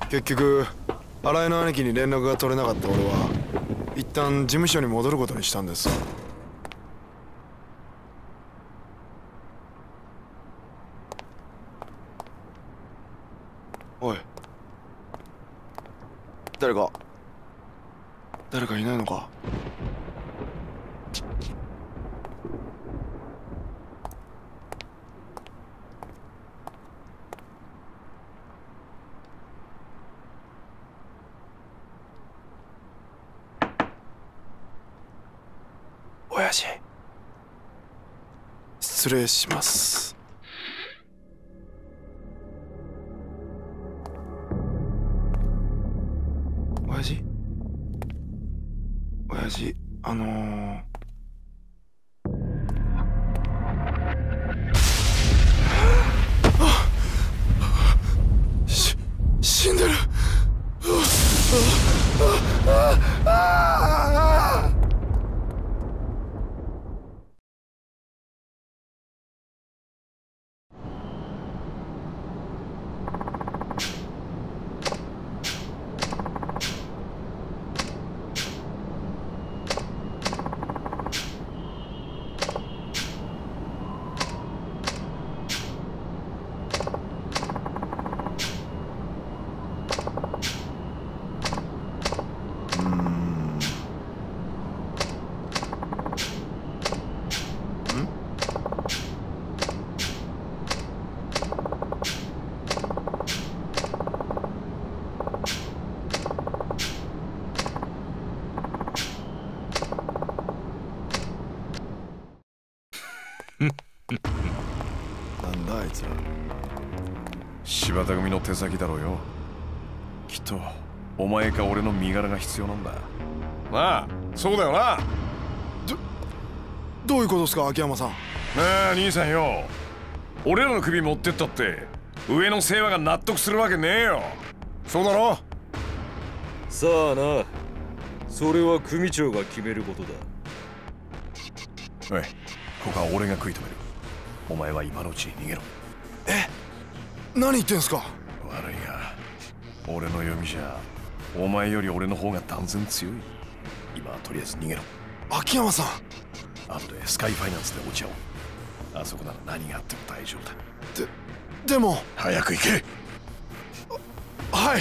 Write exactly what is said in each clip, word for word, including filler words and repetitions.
結局新井の兄貴に連絡が取れなかった俺は一旦事務所に戻ることにしたんです。おい、誰か誰かいないのか？親父、失礼します。親父親父あのー、し死んでる。なんだあいつら。 柴田組の手先だろうよ。きっとお前か俺の身柄が必要なんだ。なあ、そうだよな。 どどういうことですか秋山さん。 なあ兄さんよ、俺らの首持ってったって上の清和が納得するわけねえよ。そうだろ。 さあな、それは組長が決めることだ。 おい、ここは俺が食い止める。お前は今のうちに逃げろ。 え、何言ってんすか。 悪いが俺の読みじゃお前より俺の方が断然強い。今はとりあえず逃げろ。 秋山さん、 後でスカイファイナンスで落ち合おう。あそこなら何があっても大丈夫だ。 ででも早く行け。 はい。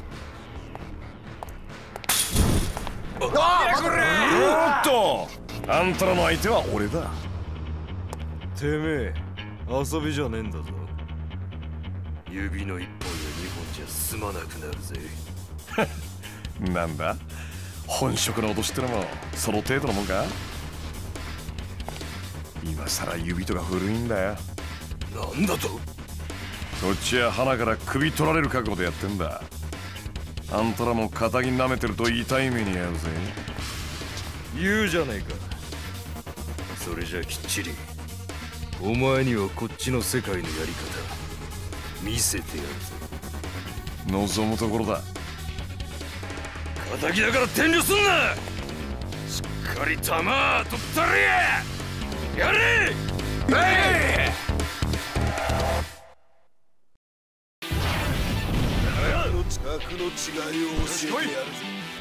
ああ、これおっと、あんたらの相手は俺だ。 てめえ遊びじゃねえんだぞ。指の一本や二本じゃ済まなくなるぜ。 なんだ、本職の脅しってのもその程度のもんか。今さら指とか古いんだよ。 なんだと。 こっちは鼻から首取られる覚悟でやってんだ。あんたらも仇舐めてると痛い目に遭うぜ。 言うじゃねえか。それじゃきっちりお前にはこっちの世界のやり方見せてやるぜ。 望むところだ。 仇だから遠慮すんな。しっかり弾取ったれや。やれ。えい。の近くの違いを教えてやるぜ。